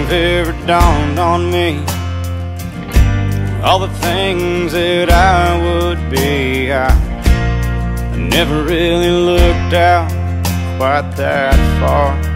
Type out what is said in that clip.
have ever dawned on me. All the things that I would be, I never really looked out quite that far.